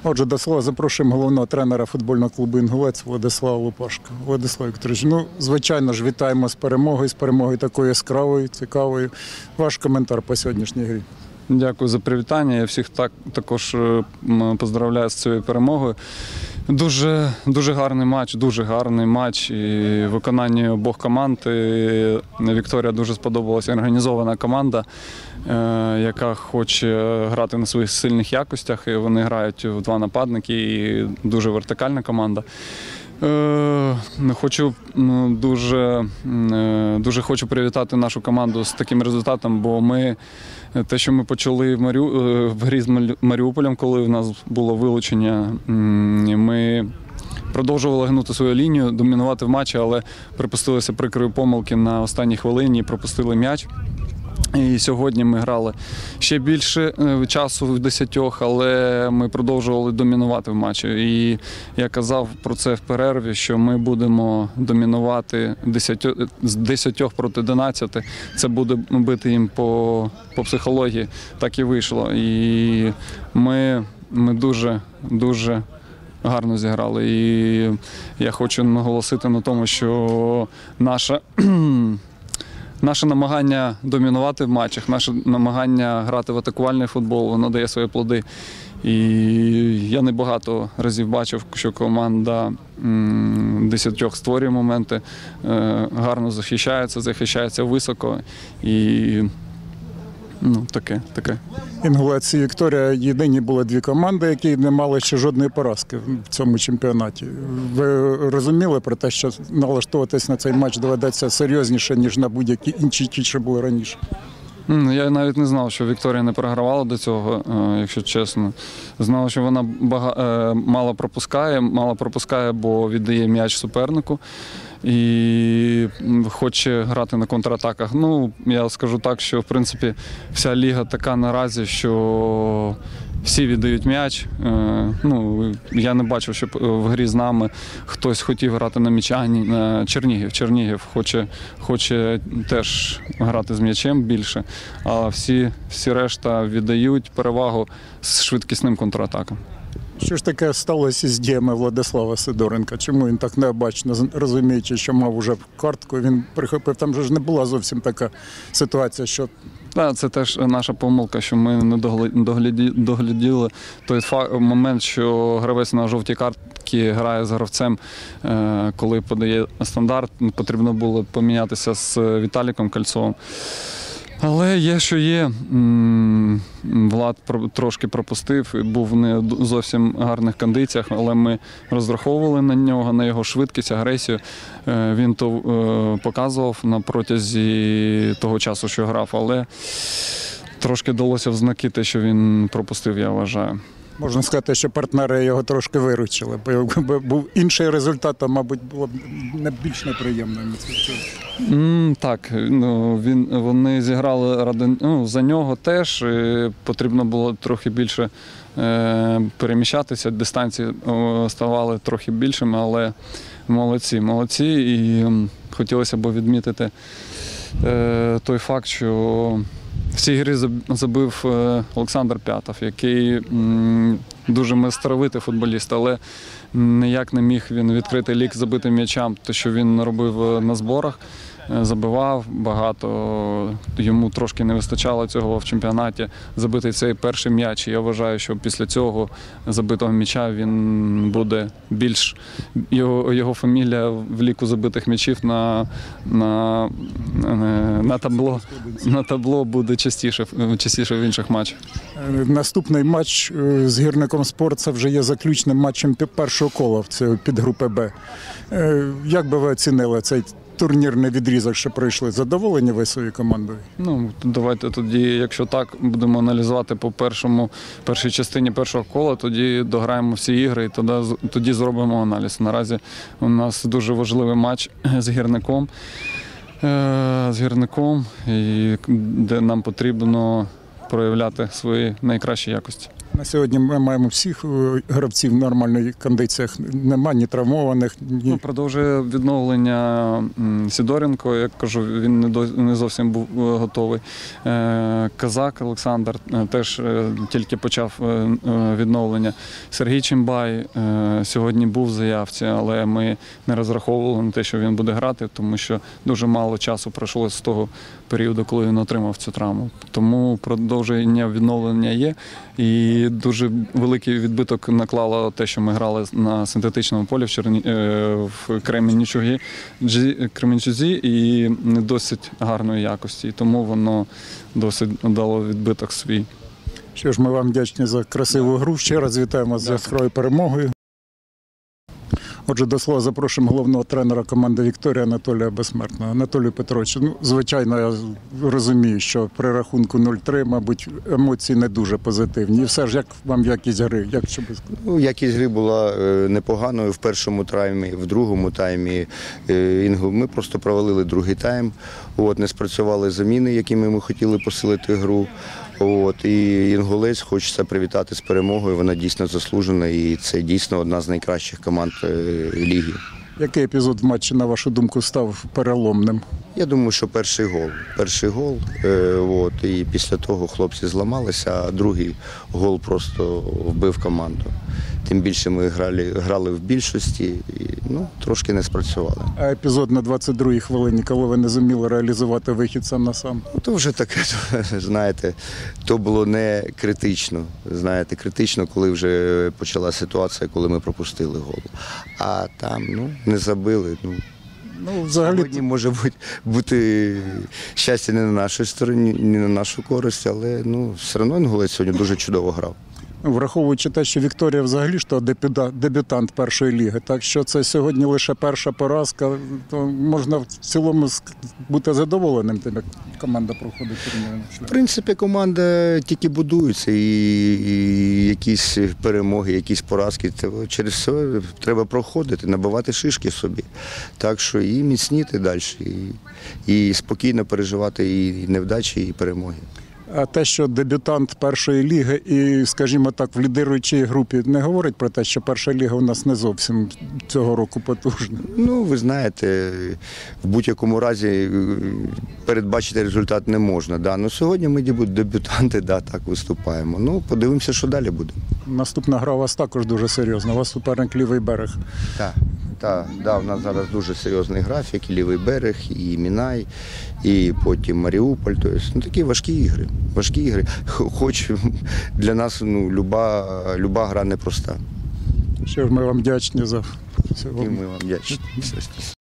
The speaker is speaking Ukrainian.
Отже, до слова запрошуємо головного тренера футбольного клубу «Інгулець» Владислава Лопашка. Владислав Вікторович, звичайно ж, вітаємо з перемогою такою яскравою, цікавою. Ваш коментар по сьогоднішній грі. Дякую за привітання. Я всіх також поздравляю з цією перемогою. Дуже гарний матч. І виконання обох команд. Вікторія дуже сподобалася, організована команда, яка хоче грати на своїх сильних якостях. І вони грають в два нападники і дуже вертикальна команда. Дуже хочу привітати нашу команду з таким результатом, бо те, що ми почали в грі з Маріуполем, коли в нас було вилучення, ми продовжували гнути свою лінію, домінувати в матчі, але припустилися прикрої помилки на останній хвилині і пропустили м'яч. І сьогодні ми грали ще більше часу в 10, але ми продовжували домінувати в матчі. І я казав про це в перерві, що ми будемо домінувати з 10 проти 11. Це буде бити їм по психології. Так і вийшло. І ми дуже гарно зіграли. І я хочу наголосити на тому, що наше намагання домінувати в матчах, наше намагання грати в атакувальний футбол, воно дає свої плоди. І я небагато разів бачив, що команда 10 створює моменти, гарно захищається високо. І таке. «Інгулець» і «Вікторія» – єдині були дві команди, які не мали ще жодної поразки в цьому чемпіонаті. Ви розуміли про те, що налаштовуватись на цей матч доведеться серйозніше, ніж на будь-які інші ті, що були раніше? Я навіть не знав, що Вікторія не програвала до цього, якщо чесно. Знав, що вона мало пропускає, бо віддає м'яч супернику і хоче грати на контратаках. Я скажу так, що в принципі вся ліга така наразі, що всі віддають м'яч. Я не бачив, щоб в грі з нами хтось хотів грати на м'яча. Чернігів хоче теж грати з м'ячем більше, а всі решта віддають перевагу з швидкісним контратаком. Що ж таке сталося з діями Владислава Сидоренка? Чому він так необачно, розуміючи, що мав уже картку, він прихопив? Там же ж не була зовсім така ситуація, що... Так, це теж наша помилка, що ми не догляділи той момент, що гравець на жовтій картці грає з гравцем, коли подає стандарт. Потрібно було помінятися з Віталіком Кольцовим. Але є, що є. Влад трошки пропустив, був в не зовсім гарних кондиціях, але ми розраховували на нього, на його швидкість, агресію. Він то показував на протязі того часу, що грав, але трошки далося в знаки те, що він пропустив, я вважаю. Можна сказати, що партнери його трошки виручили, бо якби був інший результат, то, мабуть, було б більш неприємно. Так, вони зіграли за нього теж, потрібно було трохи більше переміщатися, дистанції ставали трохи більшими, але молодці. І хотілося б відмітити той факт, що в цій грі забив Олександр П'ятов, який дуже майстровитий футболіст, але ніяк не міг він відкрити лік забитим м'ячам, те, що він робив на зборах, забивав багато, йому трошки не вистачало цього в чемпіонаті, забити цей перший м'яч. Я вважаю, що після цього забитого м'яча він буде більш, його фамілія в ліку забитих м'ячів на табло буде частіше в інших матчах. Наступний матч з «Гірником Спорт» – це вже є заключним матчем першого кола в підгрупи «Б». Як би ви оцінили цей турнірний відрізок, що пройшли? Задоволені ви своєю командою? Давайте тоді, якщо так, будемо аналізувати по першій частині першого кола, тоді дограємо всі ігри і тоді зробимо аналіз. Наразі у нас дуже важливий матч з Гірником, де нам потрібно проявляти свої найкращі якості. На сьогодні ми маємо всіх гравців в нормальних кондиціях. Нема ні травмованих, ні. Продовжує відновлення Сідоренко, як кажу, він не зовсім був готовий. Казак Олександр теж тільки почав відновлення. Сергій Чимбай сьогодні був в заявці, але ми не розраховували на те, що він буде грати, тому що дуже мало часу пройшло з того періоду, коли він отримав цю травму. Тому продовження відновлення є. І дуже великий відбиток наклало те, що ми грали на синтетичному полі в Кременчузі і не досить гарної якості. І тому воно досить дало відбиток свій. Що ж, ми вам вдячні за красиву гру. Ще раз вітаємо з яскравою перемогою. Отже, до слова запрошуємо головного тренера команди «Вікторія» Анатолія Безсмертного. Анатолій Петрович, звичайно, я розумію, що при рахунку 0-3, мабуть, емоції не дуже позитивні. І все ж, як вам якість гри? Якість гри була непоганою в першому таймі, в другому таймі. Ми просто провалили другий тайм, не спрацювали заміни, якими ми хотіли посилити гру. І Інгулець хочеться привітати з перемогою, вона дійсно заслужена і це дійсно одна з найкращих команд ліги. Який епізод в матчі, на вашу думку, став переломним? Я думаю, що перший гол, і після того хлопці зламалися, а другий гол просто вбив команду. Тим більше ми грали в більшості і трошки не спрацювали. А епізод на 22-й хвилині, коли ви не зуміли реалізувати вихід сам на сам? То вже таке, знаєте, то було не критично. Знаєте, критично, коли вже почала ситуація, коли ми пропустили гол. А там, не забили. Сьогодні може бути щастя не на нашій стороні, не на нашу користь, але все одно Інгулець сьогодні дуже чудово грав. Враховуючи те, що Вікторія взагалі ж дебютант першої ліги, так що це сьогодні лише перша поразка, то можна в цілому бути задоволеним тим, як команда проходить турнірний шлях. В принципі, команда тільки будується і якісь перемоги, якісь поразки, через все треба проходити, набивати шишки собі. Так що і міцніти далі, і спокійно переживати і невдачі, і перемоги. А те, що дебютант першої ліги і, скажімо так, в лідируючій групі, не говорить про те, що перша ліга у нас не зовсім цього року потужна? Ви знаєте, в будь-якому разі передбачити результат не можна. Сьогодні ми дебютанти, так виступаємо. Подивимося, що далі буде. Наступна гра у вас також дуже серйозна. У вас суперник лівий берег. Так, у нас зараз дуже серйозний графік, і лівий берег, і Мінай, і потім Маріуполь. Тобто, такі важкі ігри. Хоч для нас люба гра непроста. Що ж, ми вам вдячні за цього. І ми вам вдячні.